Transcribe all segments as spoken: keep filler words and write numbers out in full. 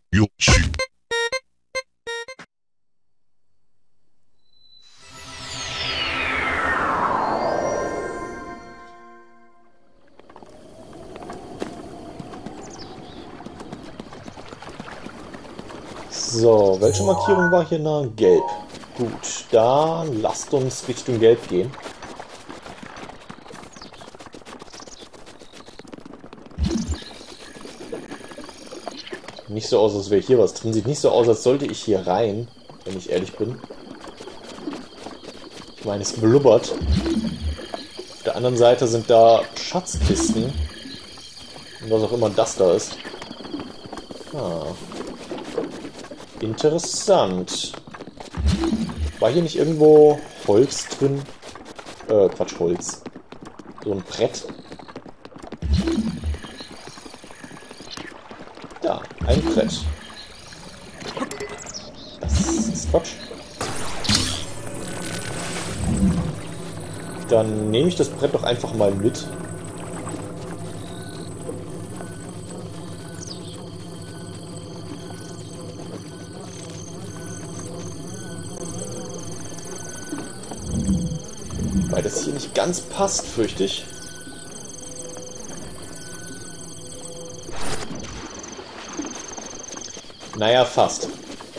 Yoshi. So, welche Markierung war hier nah? Gelb. Gut, da lasst uns Richtung Gelb gehen. Nicht so aus, als wäre hier was drin. Sieht nicht so aus, als sollte ich hier rein, wenn ich ehrlich bin. Ich meine, es blubbert. Auf der anderen Seite sind da Schatzkisten. Und was auch immer das da ist. Ah. Interessant. War hier nicht irgendwo Holz drin? Äh, Quatsch, Holz. So ein Brett. Da, ein Brett. Das ist Quatsch. Dann nehme ich das Brett doch einfach mal mit. Weil das hier nicht ganz passt, fürchte ich. Naja, fast.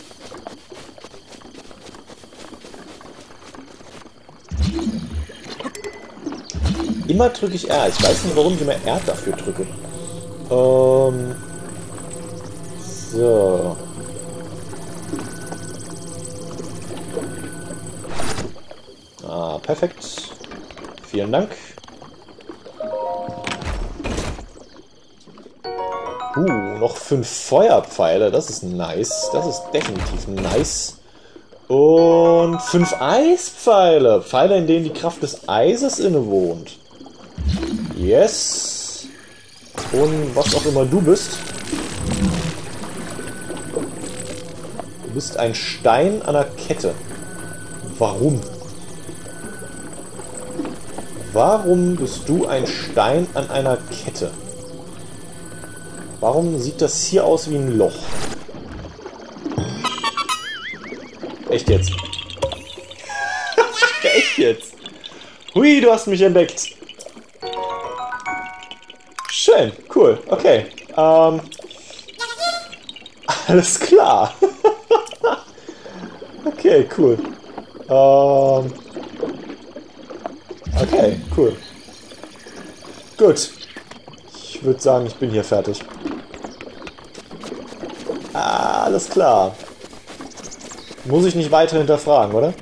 Immer drücke ich R. Ich weiß nicht, warum ich immer R dafür drücke. Ähm. So. Ah, perfekt. Vielen Dank. Uh, noch fünf Feuerpfeile. Das ist nice. Das ist definitiv nice. Und fünf Eispfeile. Pfeile, in denen die Kraft des Eises innewohnt. Yes. Und was auch immer du bist. Du bist ein Stein an der Kette. Warum? Warum bist du ein Stein an einer Kette? Warum sieht das hier aus wie ein Loch? Echt jetzt? Echt jetzt? Hui, du hast mich entdeckt. Schön, cool, okay. Ähm, alles klar. Okay, cool. Ähm, okay, cool. Gut. Ich würde sagen, ich bin hier fertig. Ah, alles klar. Muss ich nicht weiter hinterfragen, oder?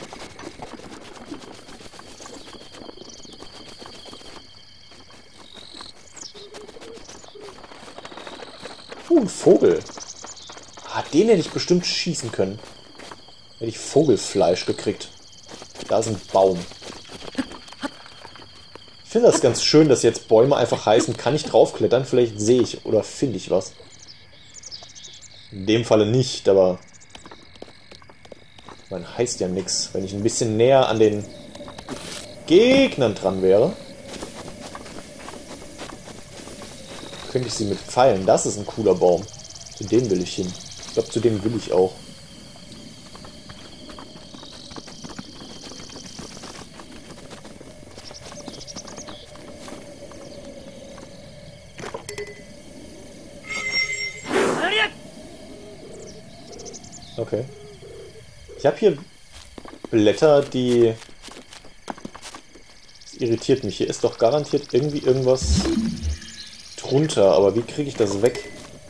Uh, ein Vogel. Ah, den hätte ich bestimmt schießen können. Hätte ich Vogelfleisch gekriegt. Da ist ein Baum. Ich finde das ganz schön, dass jetzt Bäume einfach heißen, kann ich draufklettern? Vielleicht sehe ich oder finde ich was. In dem Falle nicht, aber... Man heißt ja nichts. Wenn ich ein bisschen näher an den Gegnern dran wäre, könnte ich sie mit Pfeilen. Das ist ein cooler Baum. Zu dem will ich hin. Ich glaube, zu dem will ich auch. Okay. Ich habe hier Blätter, die... Das irritiert mich. Hier ist doch garantiert irgendwie irgendwas drunter. Aber wie kriege ich das weg?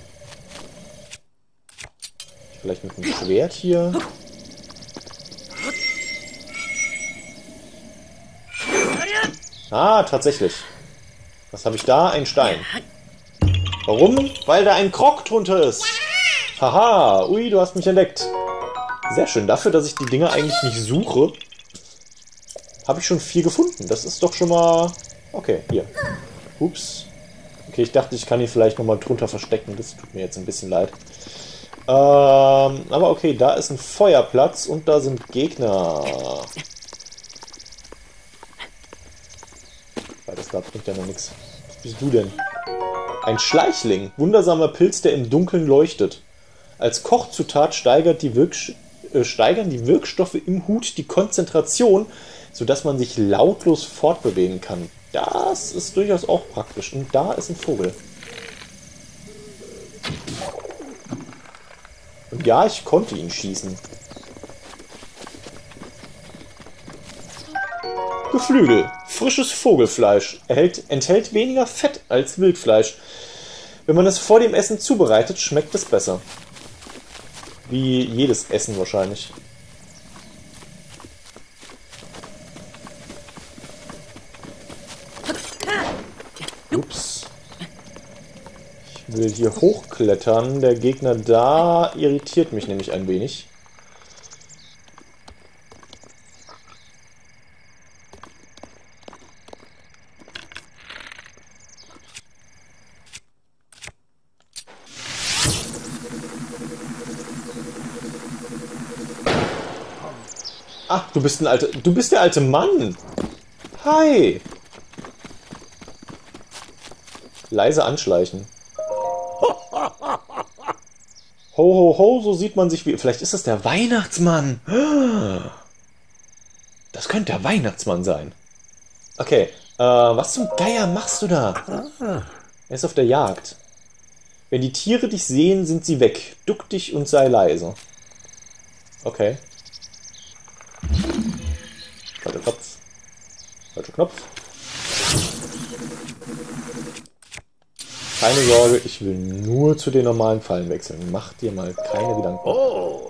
Vielleicht mit einem Schwert hier? Ah, tatsächlich. Was habe ich da? Ein Stein. Warum? Weil da ein Krog drunter ist. Haha, ui, du hast mich entdeckt. Sehr schön. Dafür, dass ich die Dinger eigentlich nicht suche, habe ich schon vier gefunden. Das ist doch schon mal... Okay, hier. Ups. Okay, ich dachte, ich kann die vielleicht nochmal drunter verstecken. Das tut mir jetzt ein bisschen leid. Ähm, aber okay, da ist ein Feuerplatz und da sind Gegner. Weil das da bringt ja noch nichts. Was bist du denn? Ein Schleichling. Wundersamer Pilz, der im Dunkeln leuchtet. Als Kochzutat steigert die Wirk- äh, steigern die Wirkstoffe im Hut die Konzentration, sodass man sich lautlos fortbewegen kann. Das ist durchaus auch praktisch. Und da ist ein Vogel. Und ja, ich konnte ihn schießen. Geflügel. Frisches Vogelfleisch. Erhält, enthält weniger Fett als Wildfleisch. Wenn man es vor dem Essen zubereitet, schmeckt es besser. Wie jedes Essen wahrscheinlich. Ups. Ich will hier hochklettern. Der Gegner da irritiert mich nämlich ein wenig. Ach, du bist ein alter... Du bist der alte Mann! Hi! Leise anschleichen. Ho, ho, ho, so sieht man sich wie... Vielleicht ist das der Weihnachtsmann! Das könnte der Weihnachtsmann sein. Okay, äh, was zum Geier machst du da? Er ist auf der Jagd. Wenn die Tiere dich sehen, sind sie weg. Duck dich und sei leise. Okay. Falscher Knopf. Falscher Knopf. Keine Sorge, ich will nur zu den normalen Fallen wechseln. Mach dir mal keine Gedanken. Oh.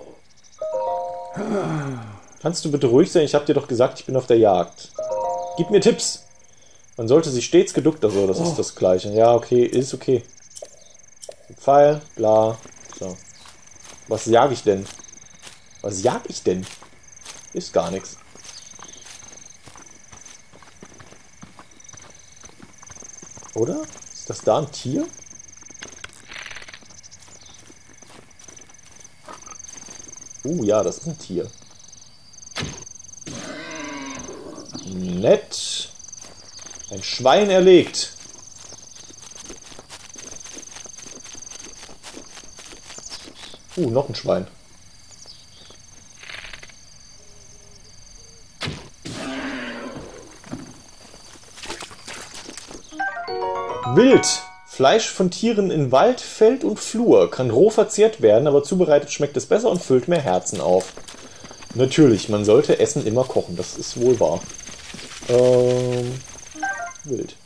Kannst du bitte ruhig sein? Ich habe dir doch gesagt, ich bin auf der Jagd. Gib mir Tipps. Man sollte sich stets geduckt... Also, das oh. ist das Gleiche. Ja, okay, ist okay. Pfeil, bla. So. Was jag ich denn? Was jag ich denn? Ist gar nichts. Oder? Ist das da ein Tier? Uh, ja, das ist ein Tier. Nett. Ein Schwein erlegt. Uh, noch ein Schwein. Wild. Fleisch von Tieren in Wald, Feld und Flur. Kann roh verzehrt werden, aber zubereitet schmeckt es besser und füllt mehr Herzen auf. Natürlich, man sollte Essen immer kochen. Das ist wohl wahr. Ähm, wild.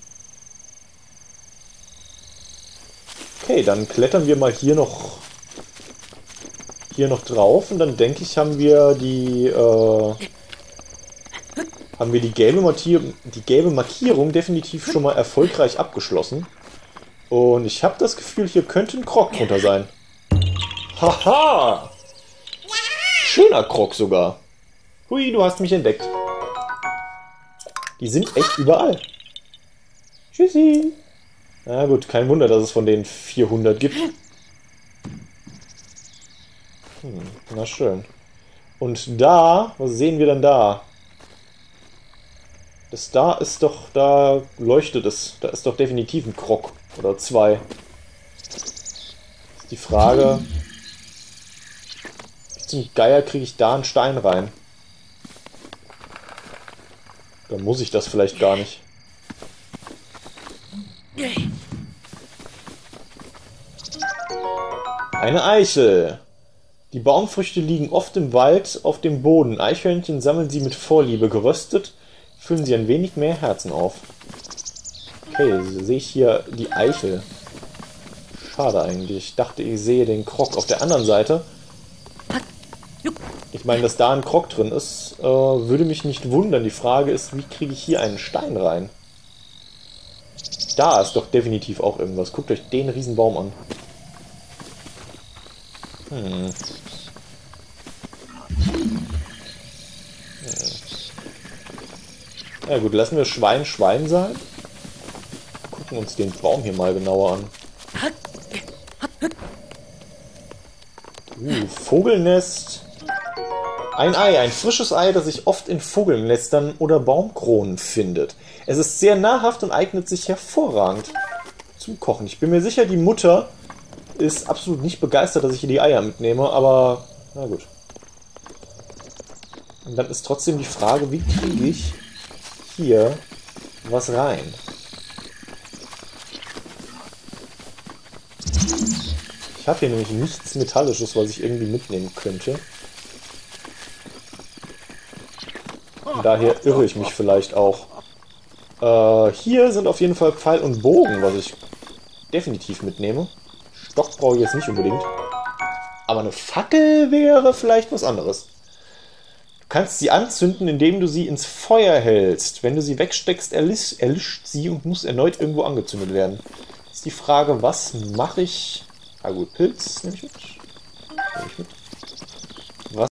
Okay, dann klettern wir mal hier noch hier noch drauf und dann denke ich, haben wir die äh, haben wir die gelbe Markierung, die gelbe Markierung definitiv schon mal erfolgreich abgeschlossen. Und ich habe das Gefühl, hier könnte ein Krog drunter sein. Haha! Schöner Krog sogar. Hui, du hast mich entdeckt. Die sind echt überall. Tschüssi. Na gut, kein Wunder, dass es von denen vierhundert gibt. Hm, na schön. Und da, was sehen wir denn da? Das da ist doch, da leuchtet es. Da ist doch definitiv ein Krog. Oder zwei. Ist die Frage, wie zum Geier kriege ich da einen Stein rein? Dann muss ich das vielleicht gar nicht. Eine Eichel. Die Baumfrüchte liegen oft im Wald auf dem Boden. Eichhörnchen sammeln sie mit Vorliebe. Geröstet füllen sie ein wenig mehr Herzen auf. Okay, sehe ich hier die Eichel. Schade eigentlich. Ich dachte, ich sehe den Krog auf der anderen Seite. Ich meine, dass da ein Krog drin ist, äh, würde mich nicht wundern. Die Frage ist, wie kriege ich hier einen Stein rein? Da ist doch definitiv auch irgendwas. Guckt euch den Riesenbaum an. Hm. Ja gut, lassen wir Schwein Schwein sein. Gucken uns den Baum hier mal genauer an. Uh, Vogelnest. Ein Ei, ein frisches Ei, das sich oft in Vogelnestern oder Baumkronen findet. Es ist sehr nahrhaft und eignet sich hervorragend zum Kochen. Ich bin mir sicher, die Mutter ist absolut nicht begeistert, dass ich hier die Eier mitnehme, aber na gut. Und dann ist trotzdem die Frage, wie kriege ich hier was rein? Ich habe hier nämlich nichts Metallisches, was ich irgendwie mitnehmen könnte. Und daher irre ich mich vielleicht auch. Äh, hier sind auf jeden Fall Pfeil und Bogen, was ich definitiv mitnehme. Stock brauche ich jetzt nicht unbedingt. Aber eine Fackel wäre vielleicht was anderes. Du kannst sie anzünden, indem du sie ins Feuer hältst. Wenn du sie wegsteckst, erlischt, erlischt sie und muss erneut irgendwo angezündet werden. Jetzt ist die Frage, was mache ich... Ah gut, Pilz nehme ich mit. Nehme ich mit.